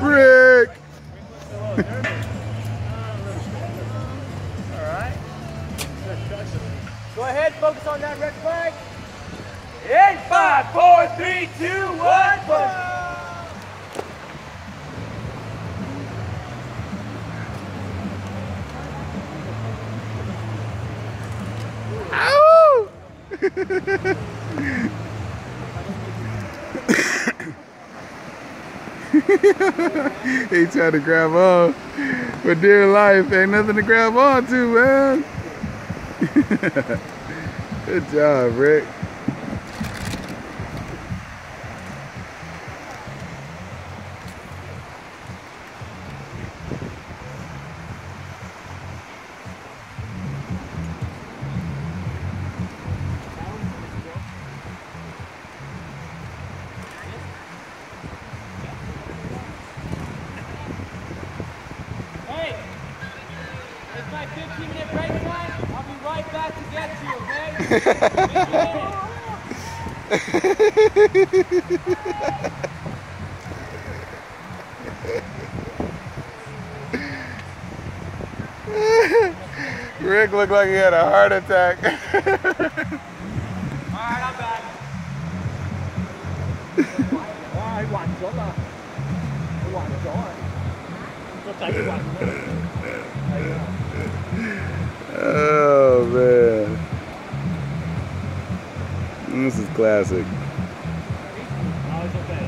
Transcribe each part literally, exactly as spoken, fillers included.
Rick! Alright. Go ahead, focus on that red flag. In five, four, three, two, one, push. Ow! He tried to grab on, but dear life ain't nothing to grab on to, man. Good job, Rick. It's my fifteen minute break time. I'll be right back to get you, okay? Rick looked like he had a heart attack. Alright, I'm back. Ai quạnh chỗ là quạnh chỗ rồi. Nó chạy cái quạnh nữa. Oh man, this is classic. Oh, it's okay.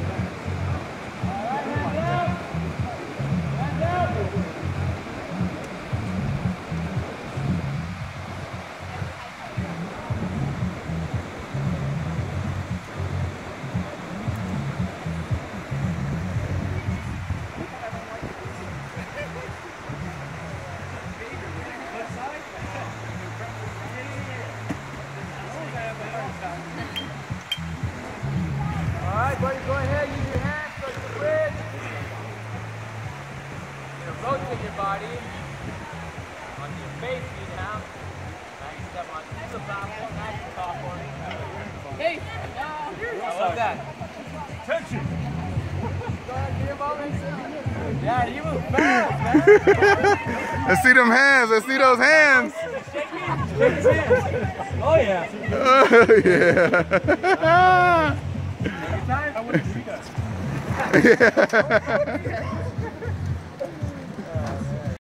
Alright, buddy, go ahead, use your hands, touch the bridge. You're gonna rotate your body onto your face feet now. Now you step on the platform, nice and soft for me. Hey! I love that. Attention! Go ahead, get him over and yeah, you move fast, man. I see them hands, I see those hands. Shake his hands. Oh yeah. Oh yeah. Take your time. I wouldn't see that.